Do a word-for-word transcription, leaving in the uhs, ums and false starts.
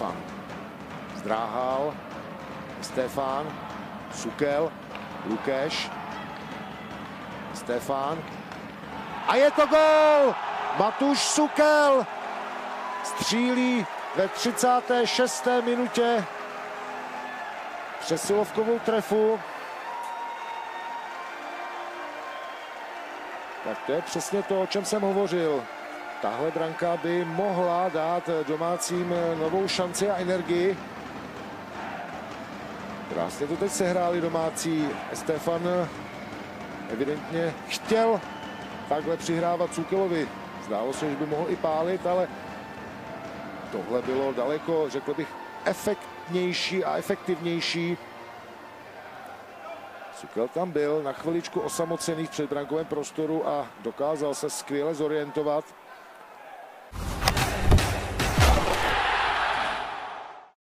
Stefan. Zdráhal. Stefan. Sukel. Lukeš. Stefan. A je to gól! Matuš Sukel střílí ve třicáté šesté minutě přesilovkovou trefu. Tak to je přesně to, o čem jsem hovořil. Tahle branka by mohla dát domácím novou šanci a energii. Krásně to teď sehráli domácí. Stefan evidentně chtěl takhle přihrávat Sukelovi. Zdálo se, že by mohl i pálit, ale tohle bylo daleko, řekl bych, efektnější a efektivnější. Sukel tam byl na chviličku osamocený v předbrankovém prostoru a dokázal se skvěle zorientovat.